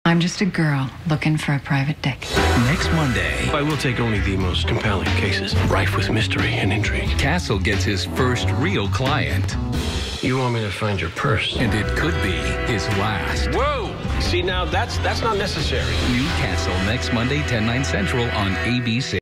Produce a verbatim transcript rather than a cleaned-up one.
I'm just a girl looking for a private dick. Next Monday, I will take only the most compelling cases, rife with mystery and intrigue. Castle gets his first real client. You want me to find your purse? And it could be his last. Whoa! See, now that's that's not necessary. New Castle next Monday, ten, nine Central on A B C.